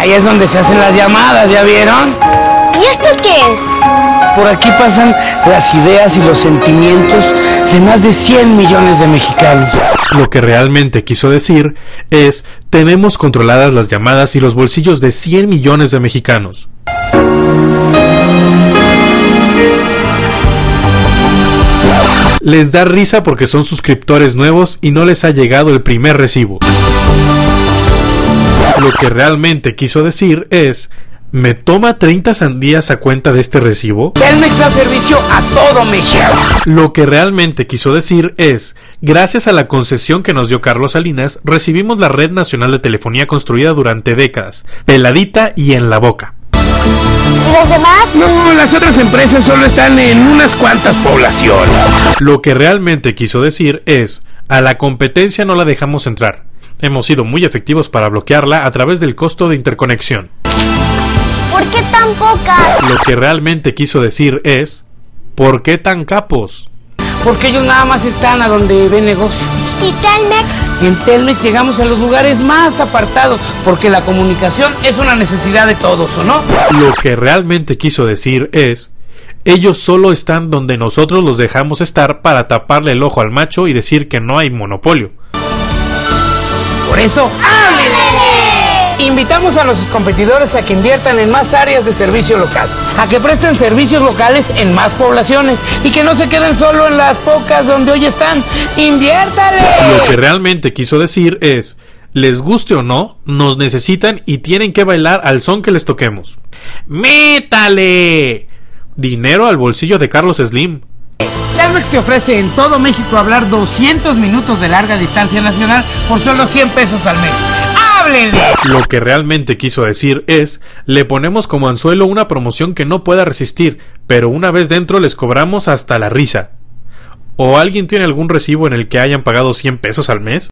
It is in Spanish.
Ahí es donde se hacen las llamadas, ¿ya vieron? ¿Y esto qué es? Por aquí pasan las ideas y los sentimientos de más de 100 millones de mexicanos. Lo que realmente quiso decir es: tenemos controladas las llamadas y los bolsillos de 100 millones de mexicanos. Les da risa porque son suscriptores nuevos y no les ha llegado el primer recibo. Lo que realmente quiso decir es: ¿me toma 30 sandías a cuenta de este recibo? Telmex da servicio a todo México. Lo que realmente quiso decir es: gracias a la concesión que nos dio Carlos Salinas, recibimos la red nacional de telefonía construida durante décadas, peladita y en la boca. ¿Y los demás? No, las otras empresas solo están en unas cuantas poblaciones. Lo que realmente quiso decir es: a la competencia no la dejamos entrar. Hemos sido muy efectivos para bloquearla a través del costo de interconexión. ¿Por qué tan pocas? Lo que realmente quiso decir es: ¿por qué tan capos? Porque ellos nada más están a donde ven negocio. ¿Y Telmex? En Telmex llegamos a los lugares más apartados, porque la comunicación es una necesidad de todos, ¿o no? Lo que realmente quiso decir es: ellos solo están donde nosotros los dejamos estar para taparle el ojo al macho y decir que no hay monopolio. Por eso, ¡háblele! Invitamos a los competidores a que inviertan en más áreas de servicio local, a que presten servicios locales en más poblaciones y que no se queden solo en las pocas donde hoy están. ¡Inviértale! Lo que realmente quiso decir es: les guste o no, nos necesitan y tienen que bailar al son que les toquemos. ¡Métale! Dinero al bolsillo de Carlos Slim. Telmex te ofrece en todo México hablar 200 minutos de larga distancia nacional por solo 100 pesos al mes. ¡Háblele! Lo que realmente quiso decir es: le ponemos como anzuelo una promoción que no pueda resistir, pero una vez dentro les cobramos hasta la risa. ¿O alguien tiene algún recibo en el que hayan pagado 100 pesos al mes?